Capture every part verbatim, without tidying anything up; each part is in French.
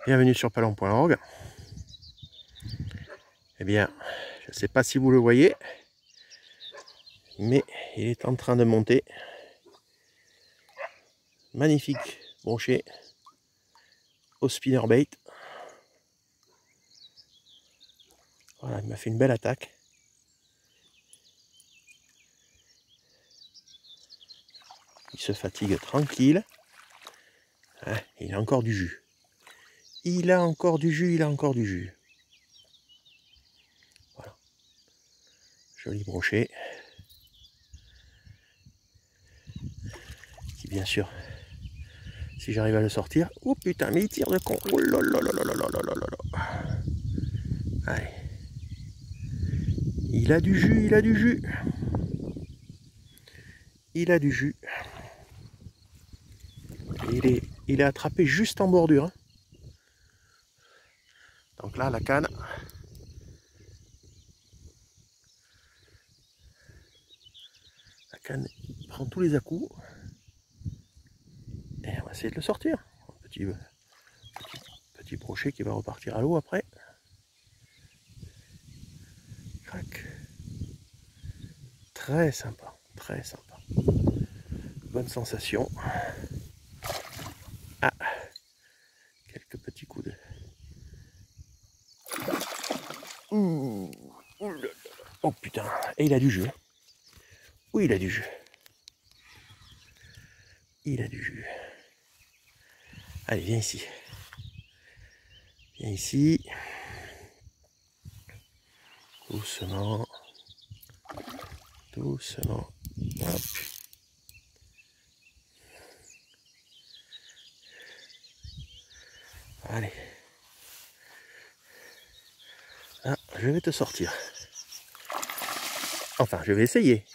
Bienvenue sur palon point org. Eh bien, je ne sais pas si vous le voyez, mais il est en train de monter. Magnifique brochet au spinnerbait. Voilà, il m'a fait une belle attaque. Il se fatigue tranquille. Ah, il a encore du jus. Il a encore du jus, il a encore du jus. Voilà. Joli brochet. Qui bien sûr, si j'arrive à le sortir. Oh putain, mais il tire de con. Oh là là là là là là là là là. Allez. Il a du jus, il a du jus. Il a du jus. Il est, il est attrapé juste en bordure. Donc là, la canne. La canne prend tous les à-coups. Et on va essayer de le sortir. Un petit, petit, petit brochet qui va repartir à l'eau après. Crac. Très sympa, très sympa. Bonne sensation. Ah, quelques petits coups de... Ouh, ouh là là. Oh putain, et il a du jus. Oui, il a du jus. Il a du jus. Allez, viens ici. Viens ici. Doucement. Doucement. Hop. Allez. Ah, je vais te sortir. Enfin, je vais essayer.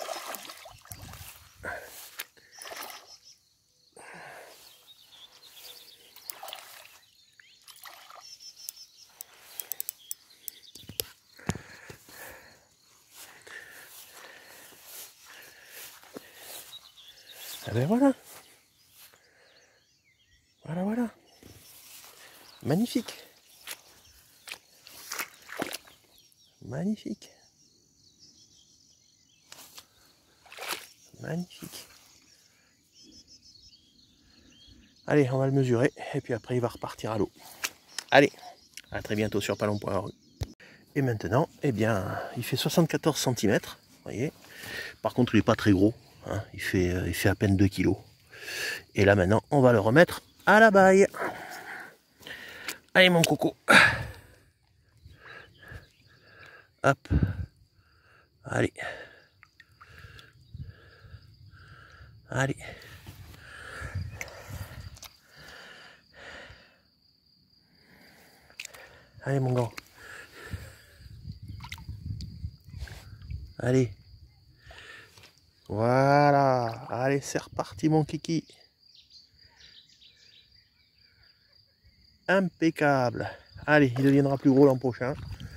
Ah ben voilà. Voilà, voilà. Magnifique. Magnifique. Magnifique. Allez, on va le mesurer et puis après il va repartir à l'eau. Allez, à très bientôt sur palon point org. Et maintenant, eh bien, il fait soixante-quatorze centimètres, vous voyez. Par contre, il n'est pas très gros, hein, il fait, il fait à peine deux kilos. Et là maintenant, on va le remettre à la baille. Allez mon coco. Hop. Allez. Allez. Allez mon grand. Allez. Voilà. Allez, c'est reparti mon kiki. Impeccable. Allez, il deviendra plus gros l'an prochain.